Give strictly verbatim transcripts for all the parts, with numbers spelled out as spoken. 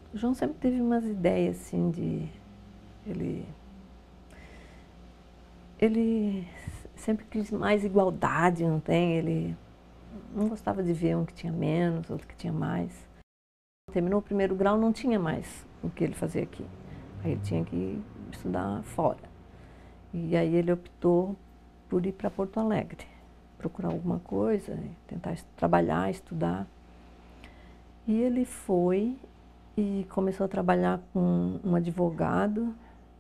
O João sempre teve umas ideias assim de... Ele, ele sempre quis mais igualdade, não tem? Ele não gostava de ver um que tinha menos, outro que tinha mais. Terminou o primeiro grau, não tinha mais o que ele fazer aqui. Aí ele tinha que estudar fora. E aí ele optou por ir para Porto Alegre, procurar alguma coisa, tentar trabalhar, estudar. E ele foi e começou a trabalhar com um advogado.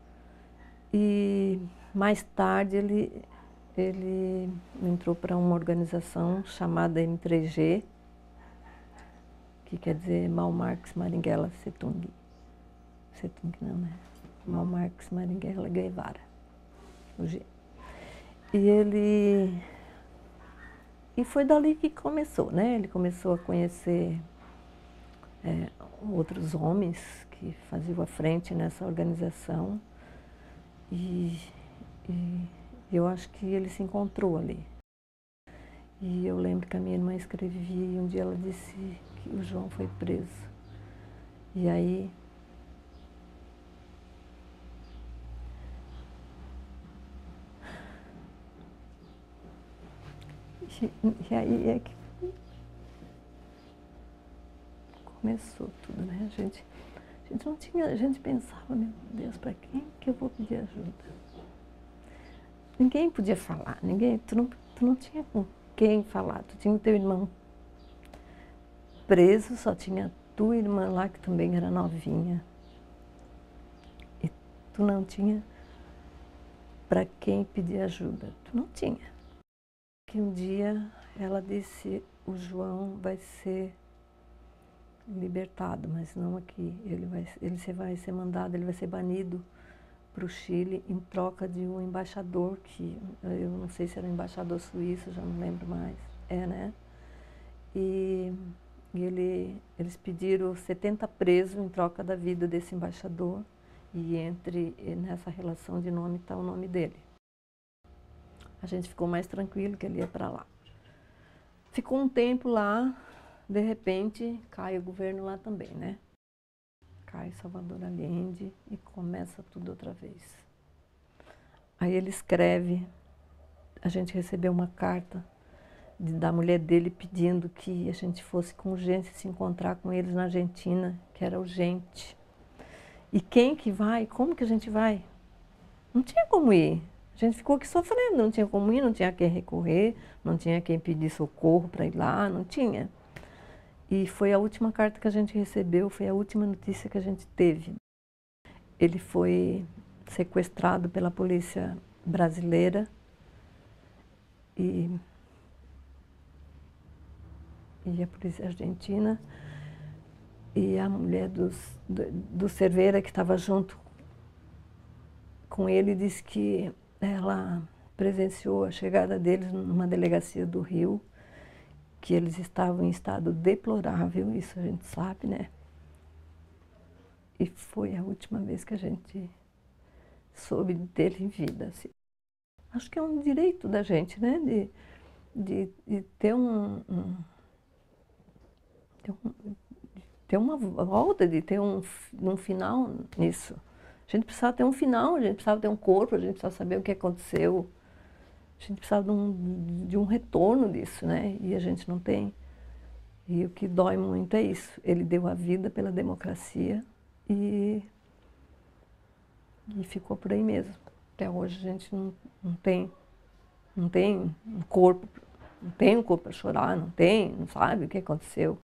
E mais tarde ele, ele entrou para uma organização chamada M três G, que quer dizer Mal Marx Marighella Setung. Setung não, né? Mal Marx Marighella Guevara, o G. E ele... E foi dali que começou, né? Ele começou a conhecer é, outros homens que faziam a frente nessa organização. E, e eu acho que ele se encontrou ali. E eu lembro que a minha irmã escrevia e um dia ela disse que o João foi preso. E aí... E aí é que começou tudo, né? A gente, a gente não tinha... A gente pensava, meu Deus, para quem que eu vou pedir ajuda? Ninguém podia falar, ninguém... Tu não, tu não tinha com quem falar. Tu tinha o teu irmão preso, só tinha tua irmã lá, que também era novinha. E tu não tinha para quem pedir ajuda. Tu não tinha. Que um dia ela disse, o João vai ser libertado, mas não aqui. Ele vai, ele vai ser mandado, ele vai ser banido para o Chile em troca de um embaixador, que eu não sei se era um embaixador suíço, já não lembro mais. É, né? E... E ele, eles pediram setenta presos em troca da vida desse embaixador. E entre nessa relação de nome está o nome dele. A gente ficou mais tranquilo que ele ia para lá. Ficou um tempo lá, de repente cai o governo lá também, né? Cai Salvador Allende e começa tudo outra vez. Aí ele escreve, a gente recebeu uma carta da mulher dele pedindo que a gente fosse com urgência se encontrar com eles na Argentina, que era urgente. E quem que vai? Como que a gente vai? Não tinha como ir. A gente ficou aqui sofrendo, não tinha como ir, não tinha a quem recorrer, não tinha quem pedir socorro para ir lá, não tinha. E foi a última carta que a gente recebeu, foi a última notícia que a gente teve. Ele foi sequestrado pela polícia brasileira e e a polícia argentina, e a mulher dos, do, do Cerveira, que estava junto com ele, disse que ela presenciou a chegada deles numa delegacia do Rio, que eles estavam em estado deplorável, isso a gente sabe, né? E foi a última vez que a gente soube dele em vida. Assim. Acho que é um direito da gente, né? De, de, de ter um... um ter um ter uma volta, de ter um, um final nisso. A gente precisava ter um final, a gente precisava ter um corpo, a gente precisava saber o que aconteceu. A gente precisava de um, de um retorno disso, né? E a gente não tem. E o que dói muito é isso. Ele deu a vida pela democracia e, e ficou por aí mesmo. Até hoje a gente não, não tem, não tem um corpo, não tem um corpo para chorar, não tem, não sabe o que aconteceu.